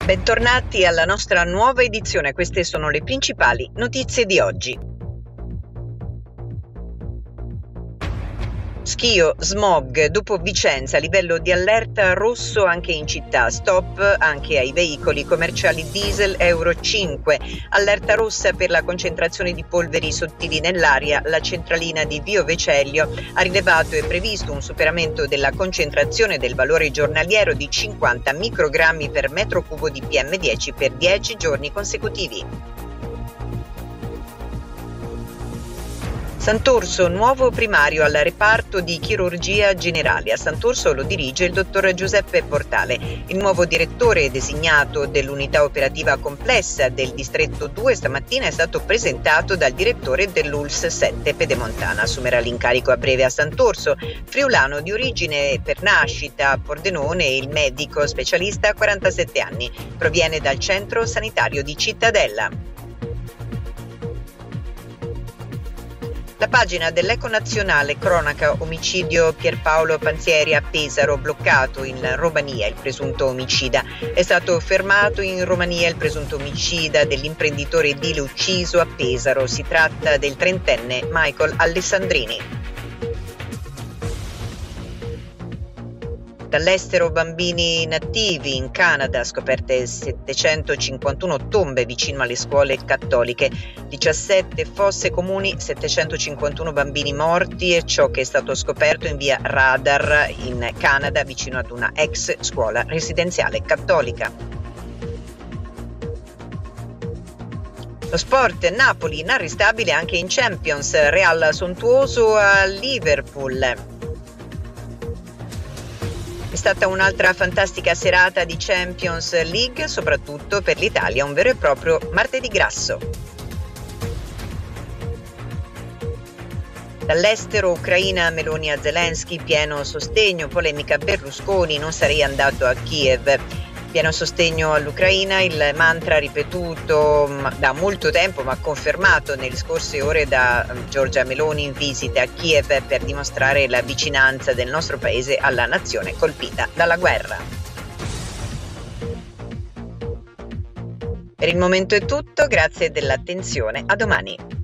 Bentornati alla nostra nuova edizione, queste sono le principali notizie di oggi. Schio, smog, dopo Vicenza, livello di allerta rosso anche in città, stop anche ai veicoli commerciali diesel Euro 5, allerta rossa per la concentrazione di polveri sottili nell'aria, la centralina di Vio Vecellio ha rilevato e previsto un superamento della concentrazione del valore giornaliero di 50 microgrammi per metro cubo di PM10 per 10 giorni consecutivi. Sant'Orso, nuovo primario al reparto di chirurgia generale. A Sant'Orso lo dirige il dottor Giuseppe Portale. Il nuovo direttore designato dell'unità operativa complessa del distretto 2 stamattina è stato presentato dal direttore dell'ULSS 7 Pedemontana. Assumerà l'incarico a breve a Sant'Orso. Friulano di origine per nascita a Pordenone, il medico specialista 47 anni. Proviene dal centro sanitario di Cittadella. La pagina dell'Eco Nazionale cronaca omicidio Pierpaolo Panzieri a Pesaro, bloccato in Romania il presunto omicida. È stato fermato in Romania il presunto omicida dell'imprenditore edile ucciso a Pesaro. Si tratta del trentenne Michael Alessandrini. Dall'estero bambini inattivi in Canada, scoperte 751 tombe vicino alle scuole cattoliche, 17 fosse comuni, 751 bambini morti e ciò che è stato scoperto in via Radar in Canada vicino ad una ex scuola residenziale cattolica. Lo sport, Napoli inarrestabile anche in Champions, Real sontuoso a Liverpool. È stata un'altra fantastica serata di Champions League, soprattutto per l'Italia, un vero e proprio martedì grasso. Dall'estero, Ucraina, Meloni a Zelensky, pieno sostegno, polemica Berlusconi, non sarei andato a Kiev. Pieno sostegno all'Ucraina, il mantra ripetuto da molto tempo ma confermato nelle scorse ore da Giorgia Meloni in visita a Kiev per dimostrare la vicinanza del nostro paese alla nazione colpita dalla guerra. Per il momento è tutto, grazie dell'attenzione, a domani.